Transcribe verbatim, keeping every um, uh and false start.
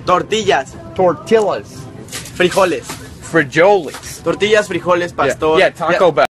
Tortillas. Tortillas. Frijoles. Frijoles. Tortillas, frijoles, Yeah, pastor. yeah, Taco Bell.